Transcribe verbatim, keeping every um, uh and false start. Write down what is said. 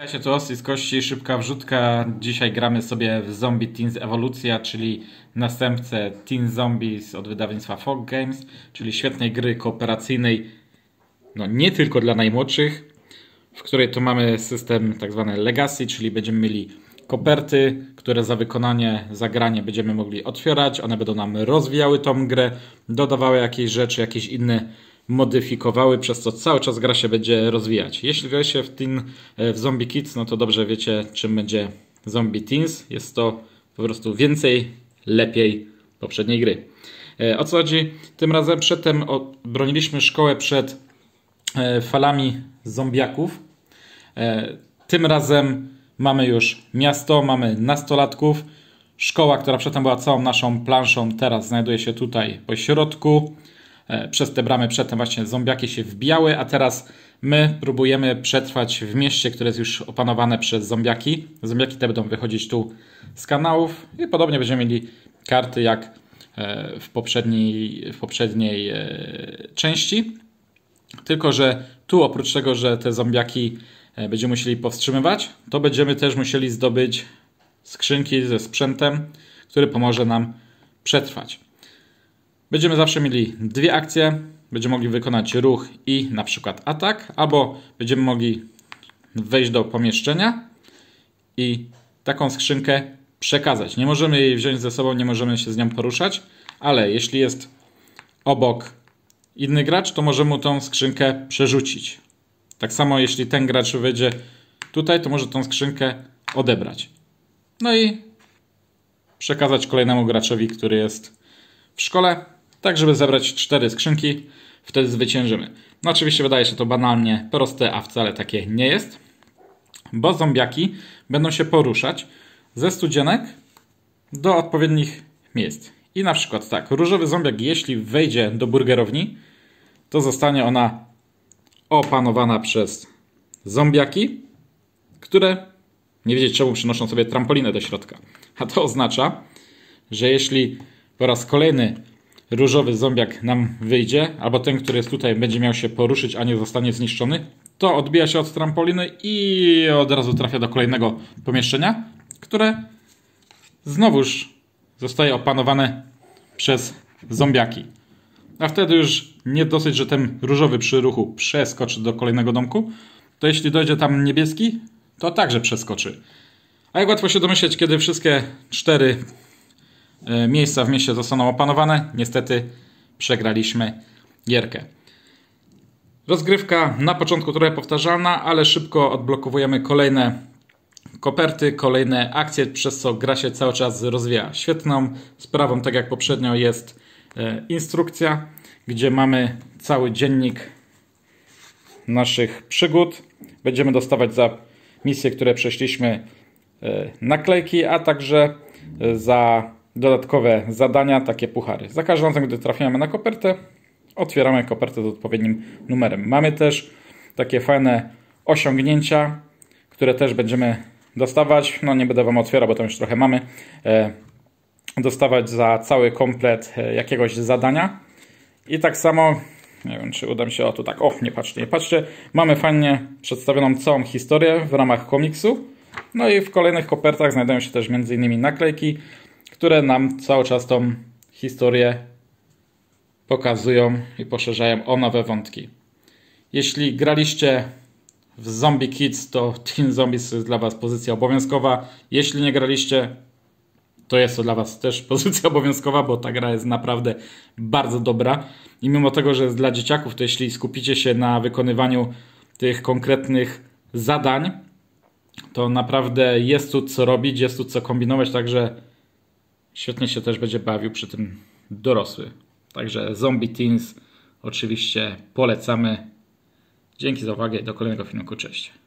Cześć, to Osy z Kości, szybka wrzutka. Dzisiaj gramy sobie w Zombie Teens Ewolucja, czyli następcę Teen Zombies od wydawnictwa Fog Games, czyli świetnej gry kooperacyjnej, no nie tylko dla najmłodszych, w której tu mamy system tak zwany Legacy, czyli będziemy mieli koperty, które za wykonanie, za granie będziemy mogli otwierać. One będą nam rozwijały tą grę, dodawały jakieś rzeczy, jakieś inne modyfikowały, przez co cały czas gra się będzie rozwijać. Jeśli gra się w, teen, w Zombie Kids, no to dobrze wiecie, czym będzie Zombie Teens. Jest to po prostu więcej, lepiej poprzedniej gry. O co chodzi? Tym razem przedtem broniliśmy szkołę przed falami zombiaków. Tym razem mamy już miasto, mamy nastolatków. Szkoła, która przedtem była całą naszą planszą, teraz znajduje się tutaj po środku. Przez te bramy przedtem właśnie zombiaki się wbijały, a teraz my próbujemy przetrwać w mieście, które jest już opanowane przez zombiaki. Zombiaki te będą wychodzić tu z kanałów i podobnie będziemy mieli karty jak w poprzedniej, w poprzedniej części. Tylko że tu oprócz tego, że te zombiaki będziemy musieli powstrzymywać, to będziemy też musieli zdobyć skrzynki ze sprzętem, który pomoże nam przetrwać. Będziemy zawsze mieli dwie akcje. Będziemy mogli wykonać ruch i na przykład atak, albo będziemy mogli wejść do pomieszczenia i taką skrzynkę przekazać. Nie możemy jej wziąć ze sobą, nie możemy się z nią poruszać, ale jeśli jest obok inny gracz, to możemy mu tą skrzynkę przerzucić. Tak samo jeśli ten gracz wejdzie tutaj, to może tą skrzynkę odebrać. No i przekazać kolejnemu graczowi, który jest w szkole, tak żeby zebrać cztery skrzynki, wtedy zwyciężymy. No oczywiście wydaje się to banalnie proste, a wcale takie nie jest, bo zombiaki będą się poruszać ze studzienek do odpowiednich miejsc. I na przykład tak, różowy zombiak, jeśli wejdzie do burgerowni, to zostanie ona opanowana przez zombiaki, które nie wiedzieć czemu przynoszą sobie trampolinę do środka. A to oznacza, że jeśli po raz kolejny różowy zombiak nam wyjdzie, albo ten, który jest tutaj, będzie miał się poruszyć, a nie zostanie zniszczony, to odbija się od trampoliny i od razu trafia do kolejnego pomieszczenia, które znowuż zostaje opanowane przez zombiaki. A wtedy już nie dosyć, że ten różowy przy ruchu przeskoczy do kolejnego domku, to jeśli dojdzie tam niebieski, to także przeskoczy. A jak łatwo się domyśleć, kiedy wszystkie cztery miejsca w mieście zostaną opanowane, niestety przegraliśmy gierkę. Rozgrywka na początku trochę powtarzalna, ale szybko odblokowujemy kolejne koperty, kolejne akcje, przez co gra się cały czas rozwija. Świetną sprawą, tak jak poprzednio, jest instrukcja, gdzie mamy cały dziennik naszych przygód. Będziemy dostawać za misje, które przeszliśmy, naklejki, a także za dodatkowe zadania, takie puchary. Za każdym razem, gdy trafiamy na kopertę, otwieramy kopertę z odpowiednim numerem. Mamy też takie fajne osiągnięcia, które też będziemy dostawać. No nie będę wam otwierał, bo tam już trochę mamy. Dostawać za cały komplet jakiegoś zadania. I tak samo, nie wiem czy uda mi się, o tu tak, o nie patrzcie, nie patrzcie. Mamy fajnie przedstawioną całą historię w ramach komiksu. No i w kolejnych kopertach znajdują się też między innymi naklejki, które nam cały czas tą historię pokazują i poszerzają o nowe wątki. Jeśli graliście w Zombie Kids, to Teen Zombies jest dla was pozycja obowiązkowa. Jeśli nie graliście, to jest to dla was też pozycja obowiązkowa, bo ta gra jest naprawdę bardzo dobra. I mimo tego, że jest dla dzieciaków, to jeśli skupicie się na wykonywaniu tych konkretnych zadań, to naprawdę jest tu co robić, jest tu co kombinować, także świetnie się też będzie bawił przy tym dorosły. Także Zombie Teens oczywiście polecamy. Dzięki za uwagę i do kolejnego filmiku. Cześć.